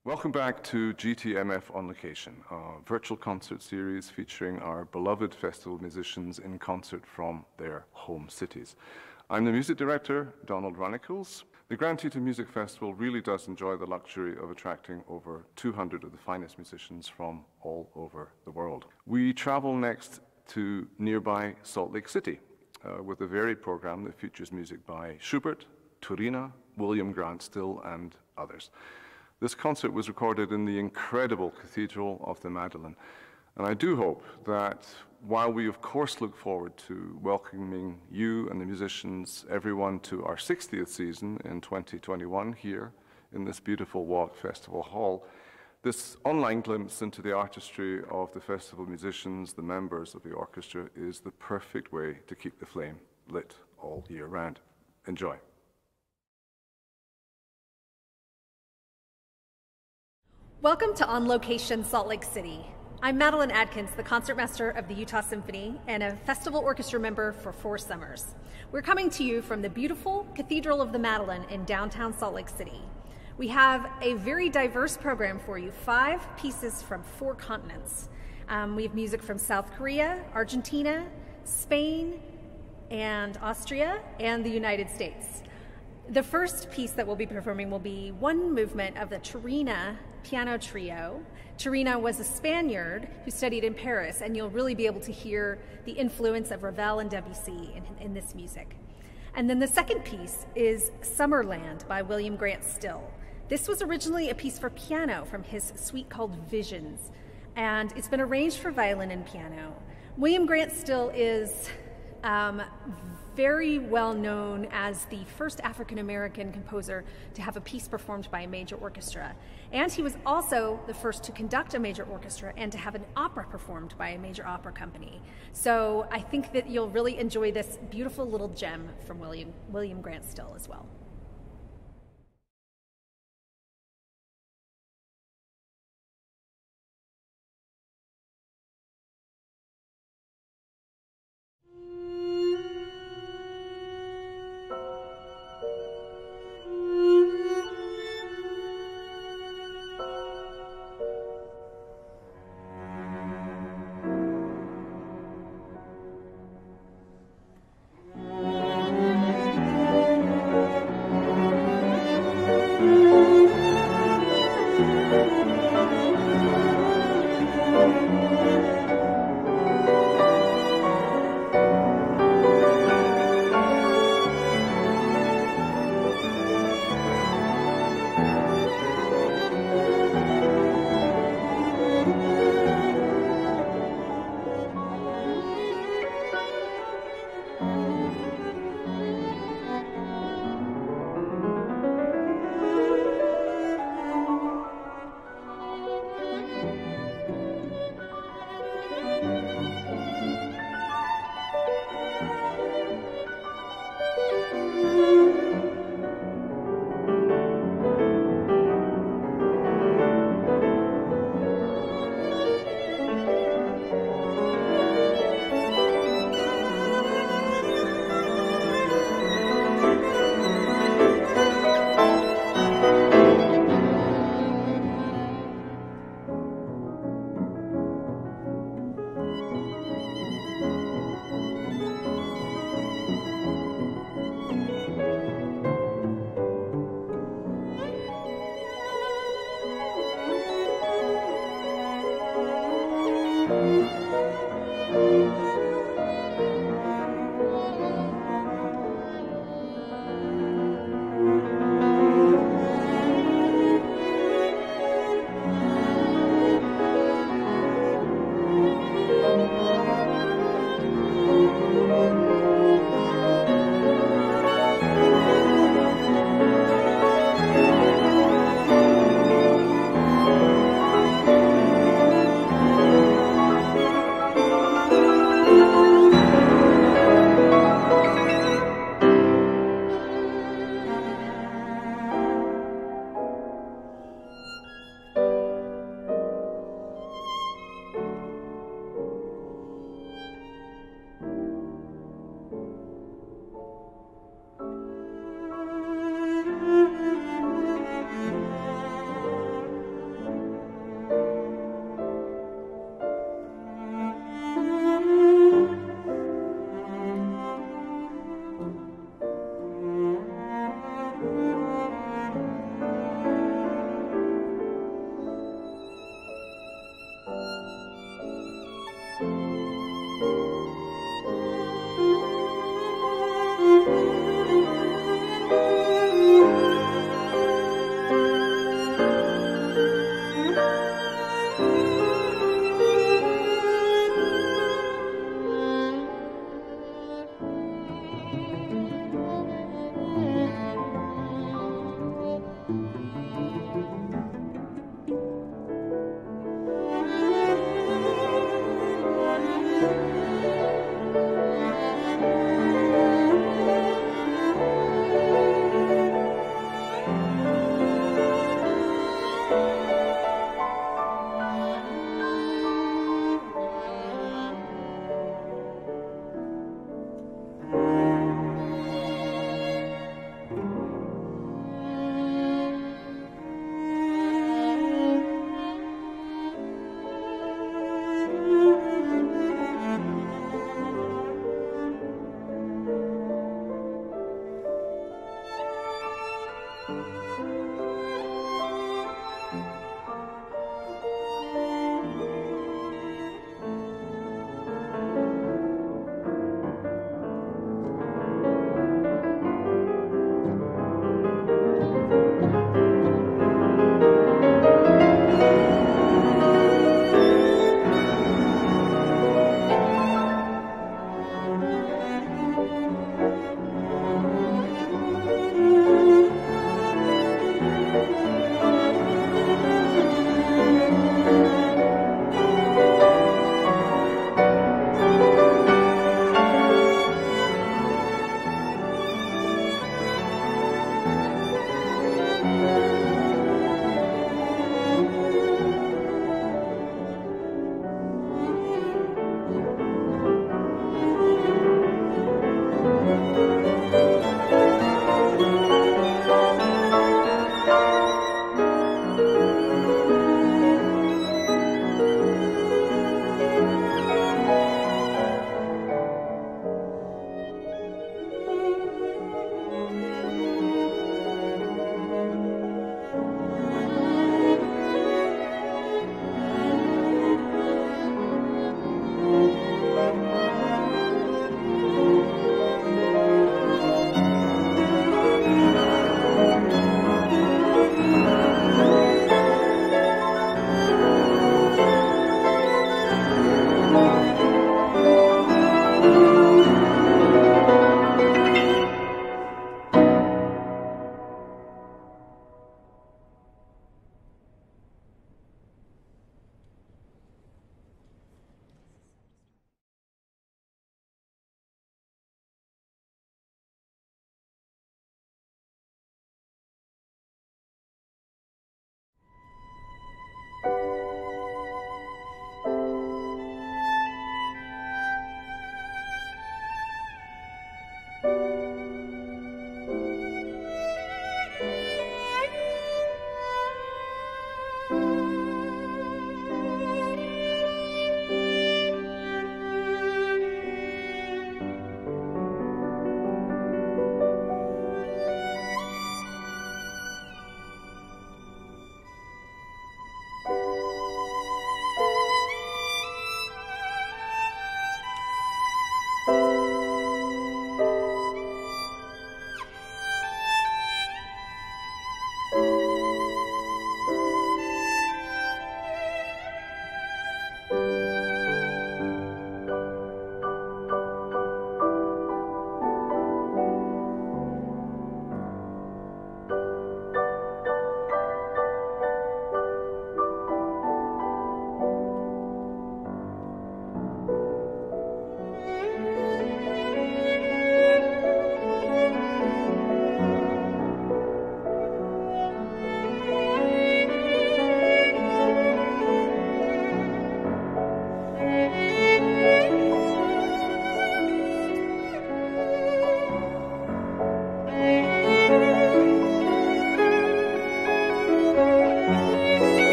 Welcome back to GTMF on Location, a virtual concert series featuring our beloved festival musicians in concert from their home cities. I'm the music director, Donald Runnicles. The Grand Theatre Music Festival really does enjoy the luxury of attracting over 200 of the finest musicians from all over the world. We travel next to nearby Salt Lake City with a varied program that features music by Schubert, TURINA, William Grant Still, and others. This concert was recorded in the incredible Cathedral of the Madeleine, and I do hope that while we of course look forward to welcoming you and the musicians, everyone, to our 60th season in 2021 here in this beautiful Walk Festival Hall, this online glimpse into the artistry of the festival musicians, the members of the orchestra, is the perfect way to keep the flame lit all year round. Enjoy. Welcome to On Location Salt Lake City. I'm Madeline Adkins, the concertmaster of the Utah Symphony and a festival orchestra member for 4 summers. We're coming to you from the beautiful Cathedral of the Madeleine in downtown Salt Lake City. We have a very diverse program for you, 5 pieces from 4 continents. We have music from South Korea, Argentina, Spain, and Austria, and the United States. The first piece that we'll be performing will be one movement of the TURINA piano trio. TURINA was a Spaniard who studied in Paris, and you'll really be able to hear the influence of Ravel and Debussy in this music. And then the second piece is Summerland by William Grant Still. This was originally a piece for piano from his suite called Visions, and it's been arranged for violin and piano. William Grant Still is very well known as the first African-American composer to have a piece performed by a major orchestra. And he was also the first to conduct a major orchestra and to have an opera performed by a major opera company. So I think that you'll really enjoy this beautiful little gem from William Grant Still as well.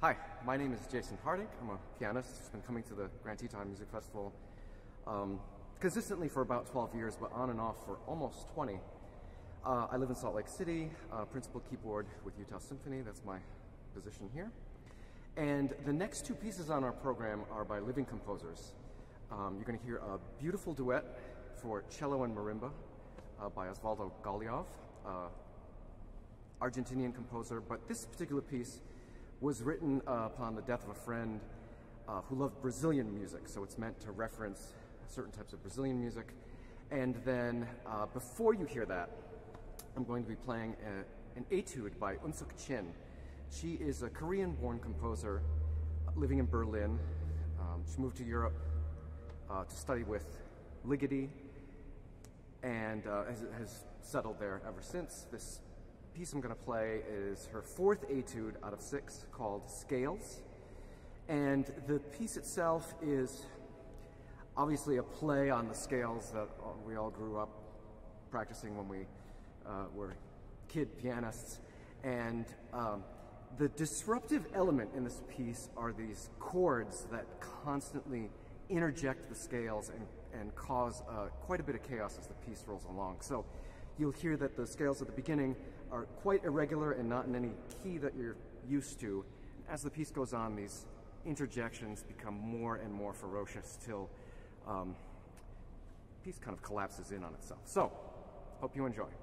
Hi, my name is Jason Hardink. I'm a pianist who's been coming to the Grand Teton Music Festival consistently for about 12 years, but on and off for almost 20. I live in Salt Lake City, principal keyboard with Utah Symphony. That's my position here. And the next two pieces on our program are by living composers. You're going to hear a beautiful duet for cello and marimba by OSVALDO GOLIJOV, Argentinian composer, but this particular piece was written upon the death of a friend who loved Brazilian music, so it's meant to reference certain types of Brazilian music. And then before you hear that, I'm going to be playing an etude by UNSUK. She is a Korean-born composer living in Berlin. She moved to Europe to study with Ligeti and has settled there ever since. This piece I'm going to play is her fourth etude out of 6 called Scales. And the piece itself is obviously a play on the scales that we all grew up practicing when we were kid pianists. And the disruptive element in this piece are these chords that constantly interject the scales and cause quite a bit of chaos as the piece rolls along. So you'll hear that the scales at the beginning are quite irregular and not in any key that you're used to. As the piece goes on, these interjections become more and more ferocious till the piece kind of collapses in on itself. So, hope you enjoy.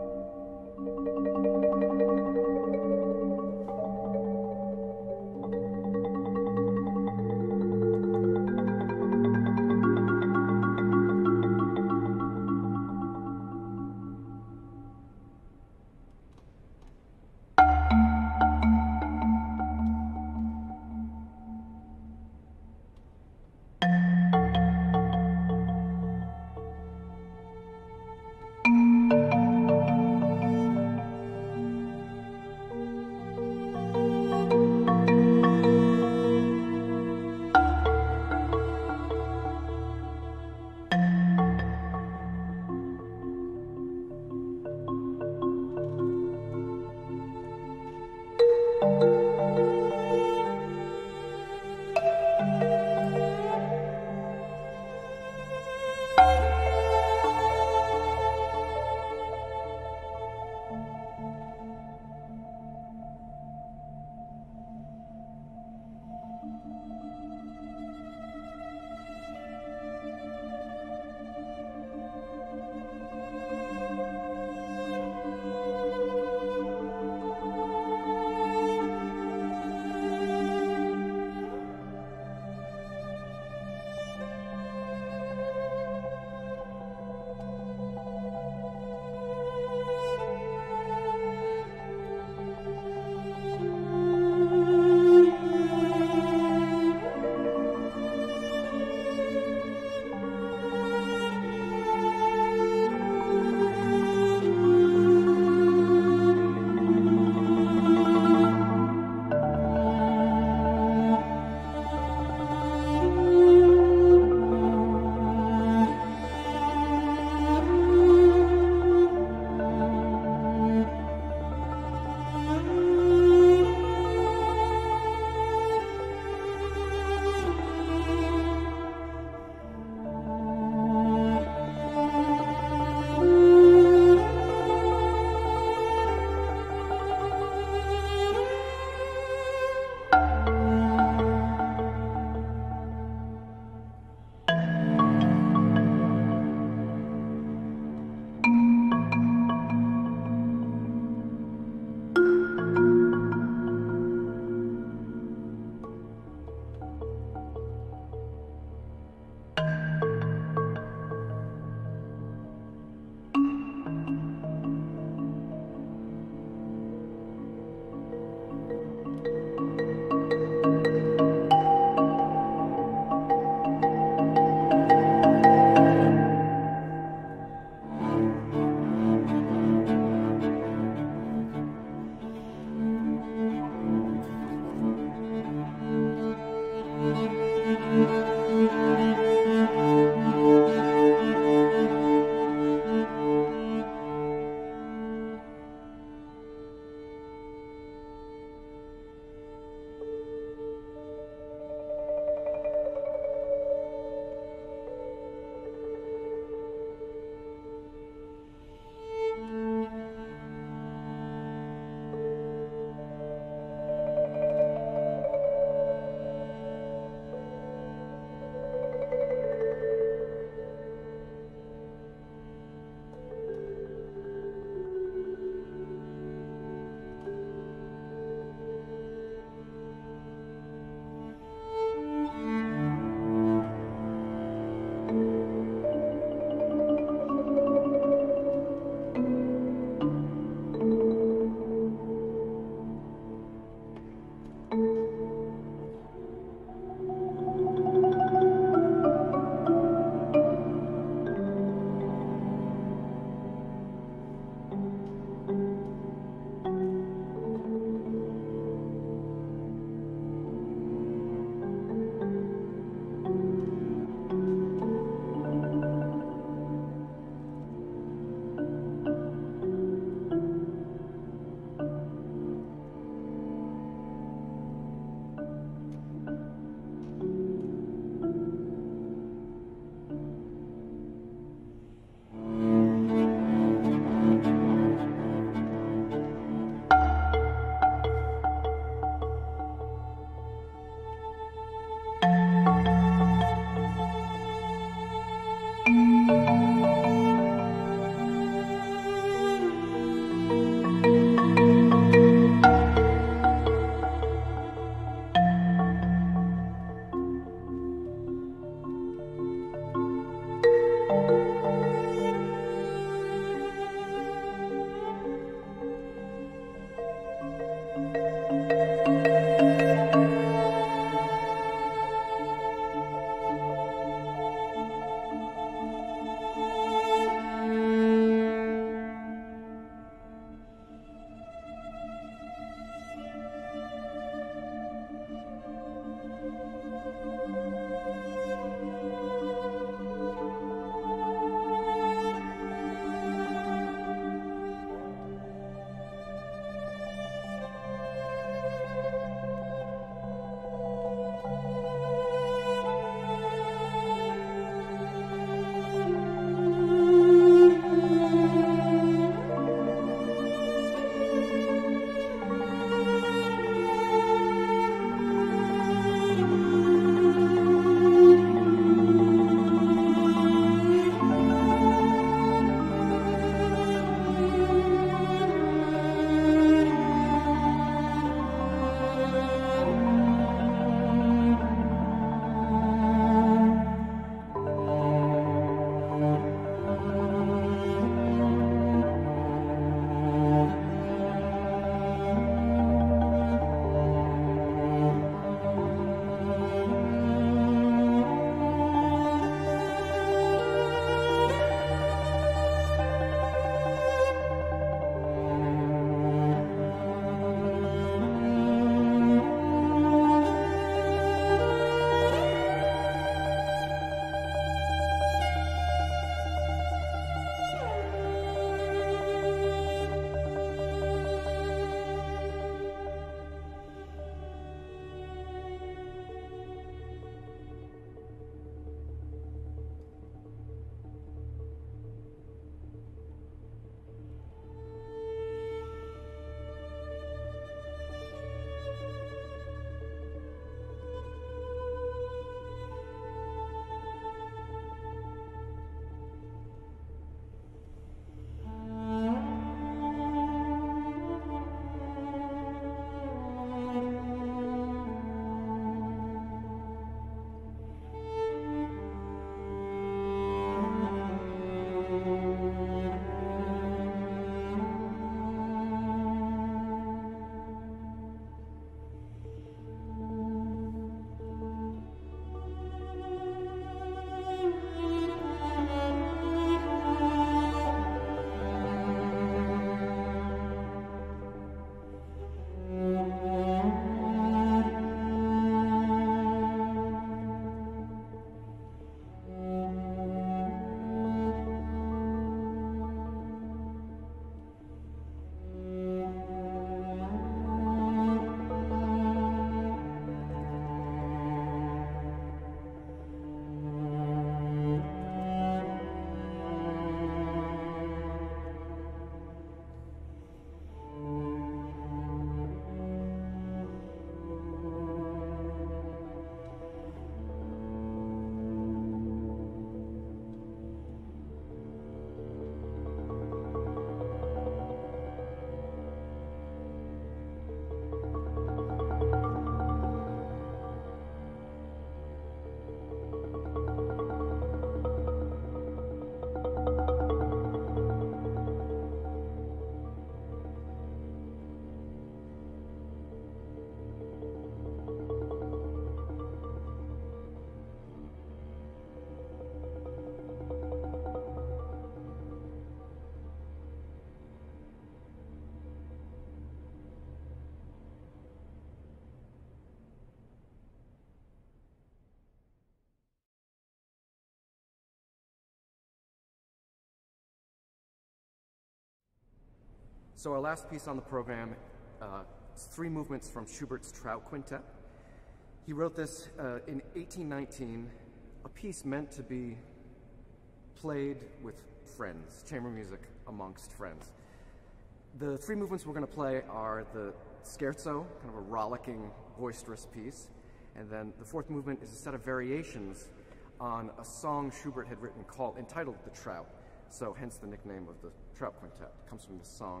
So our last piece on the program is 3 movements from Schubert's Trout Quintet. He wrote this in 1819, a piece meant to be played with friends, chamber music amongst friends. The 3 movements we're going to play are the Scherzo, kind of a rollicking, boisterous piece, and then the 4th movement is a set of variations on a song Schubert had written entitled The Trout, so hence the nickname of the Trout Quintet. It comes from this song.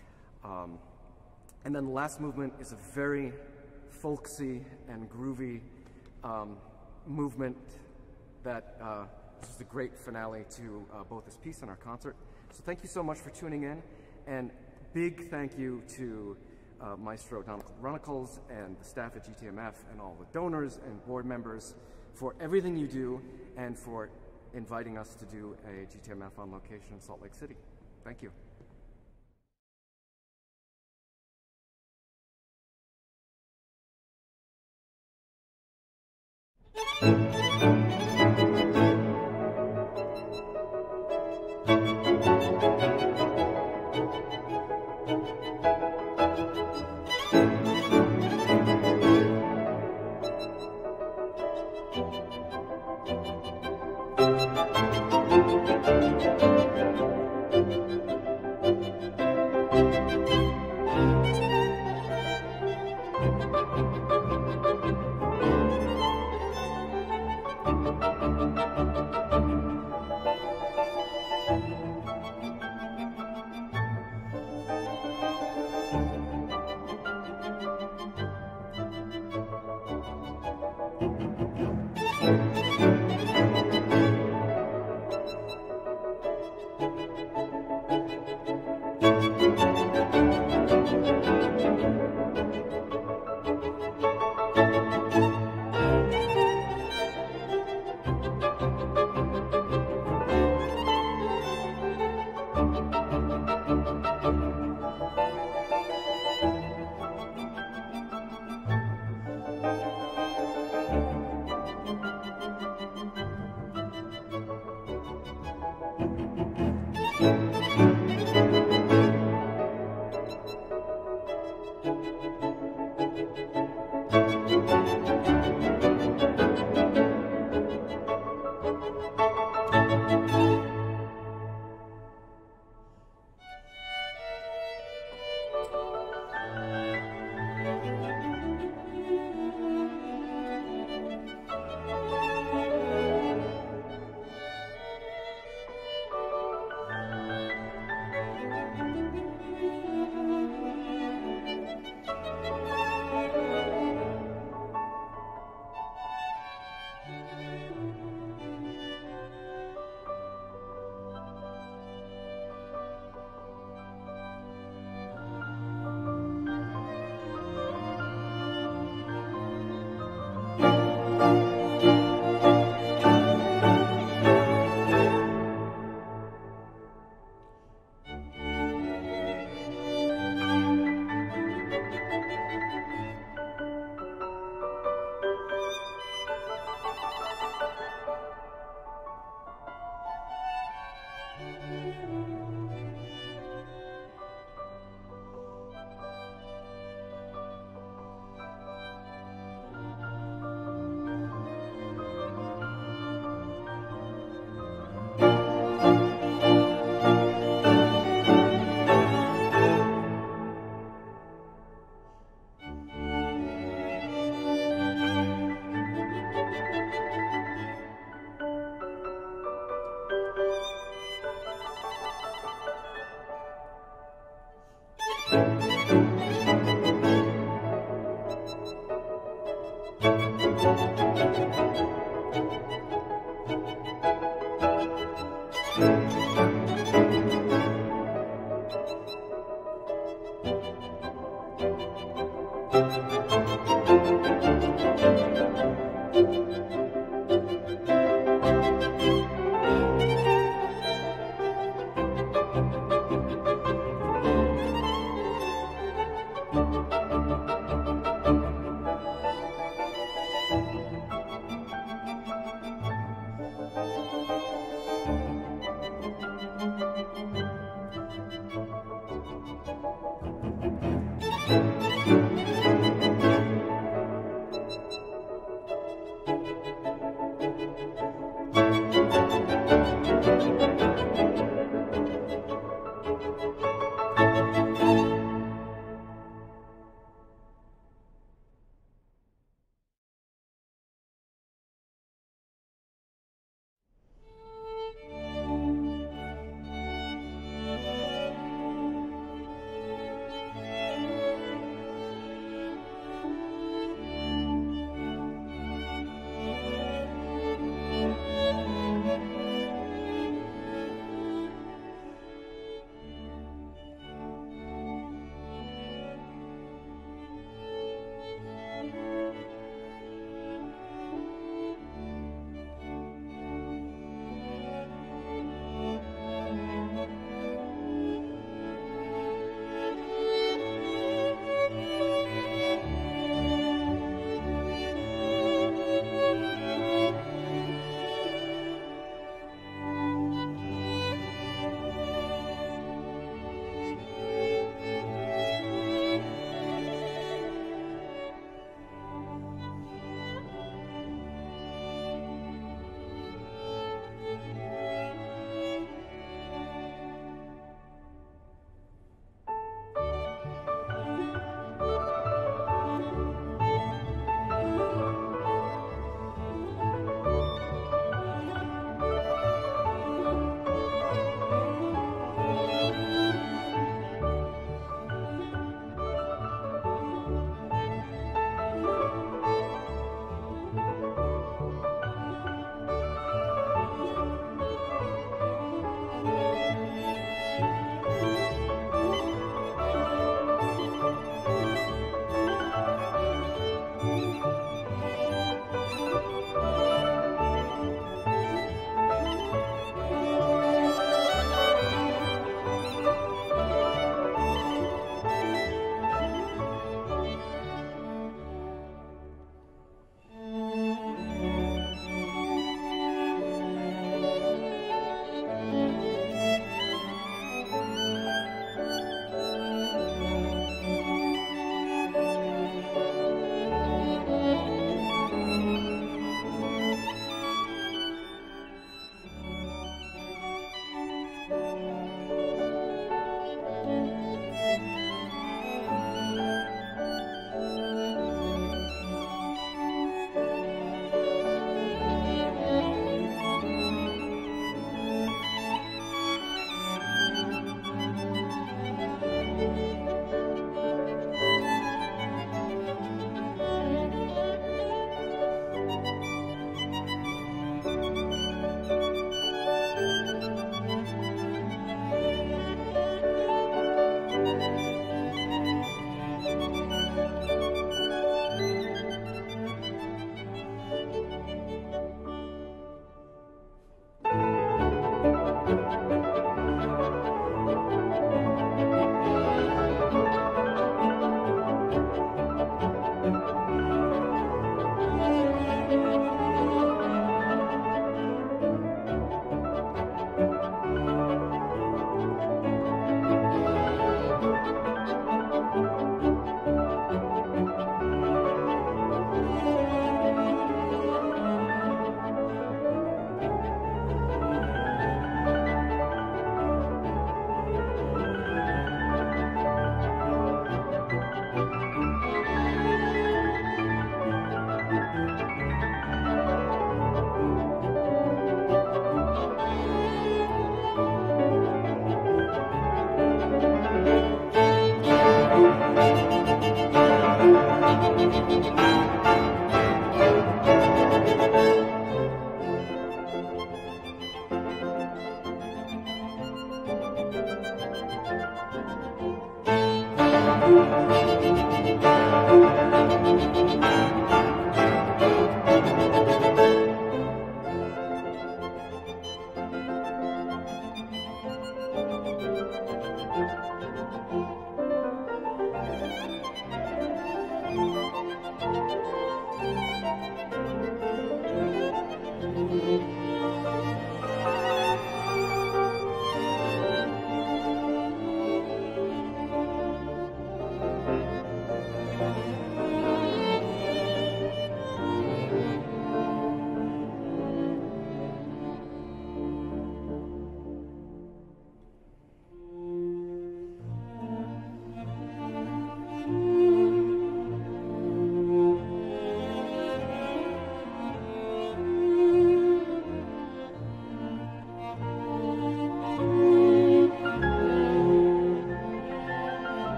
And then the last movement is a very folksy and groovy movement that this is the great finale to both this piece and our concert. So thank you so much for tuning in, and big thank you to Maestro Donald Runnacles and the staff at GTMF and all the donors and board members for everything you do and for inviting us to do a GTMF on location in Salt Lake City. Thank you.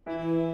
Thank